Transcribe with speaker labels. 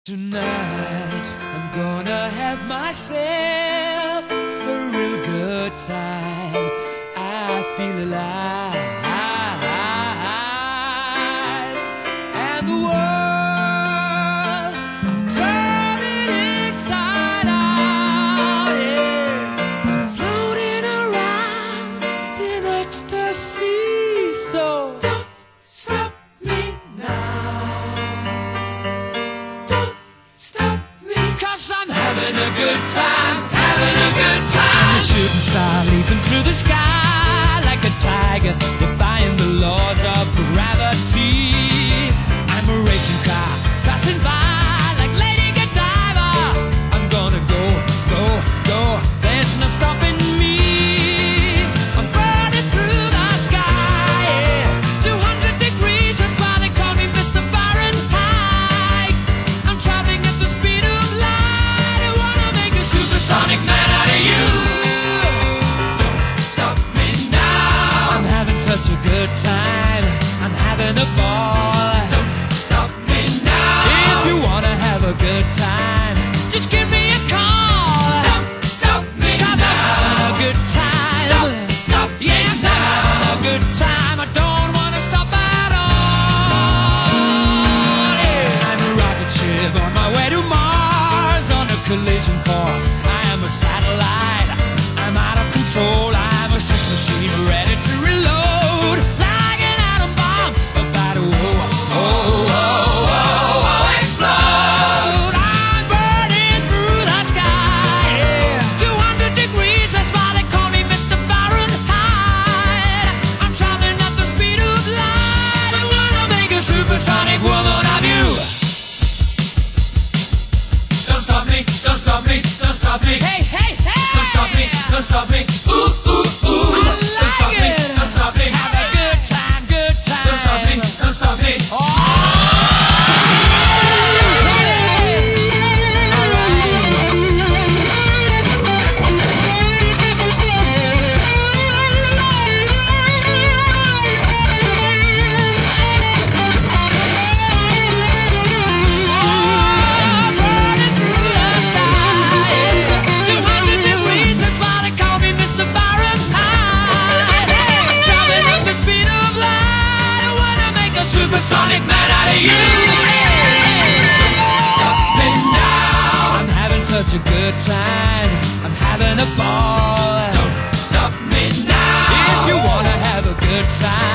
Speaker 1: Tonight I'm gonna have myself a real good time. I feel alive, and the world I'm turning inside out. Yeah, I'm floating around in ecstasy. So don't stop me now. I'm having a good time, having a good time. A shooting star leaping through the sky like a tiger, defying the laws of gravity. I'm a racing car passing by like Lady Godiva. I'm gonna go, go, go. There's no stopping me. I'm burning through the sky, yeah. 200 degrees, that's why they call me Mr. Fahrenheit. I'm traveling at the speed of light. Supersonic man out of you. Don't stop me now. I'm having such a good time. I'm having a ball. Don't stop me now. If you wanna have a good time, just give me a call. Don't stop me now. I'm having a good time. Don't stop me now. I'm having a good time. I don't wanna stop at all. Yeah. I'm a rocket ship on my way to Mars on a collision course. Satellite, I'm out of control. I'm a sex machine ready to reload, like an atom bomb about to explode. I'm burning through the sky, yeah. 200 degrees, that's why they call me Mr. Fahrenheit. I'm traveling at the speed of light. I wanna make a supersonic woman of you. Don't stop me, don't stop me, don't stop me. Hey, hey, hey! Don't stop me, don't stop me. Ooh, ooh, ooh. I like don't stop me, don't stop me. Have a good time, good time. Don't stop me, don't stop me. Oh! Supersonic man out of you. Don't stop me now. I'm having such a good time. I'm having a ball. Don't stop me now. If you wanna have a good time,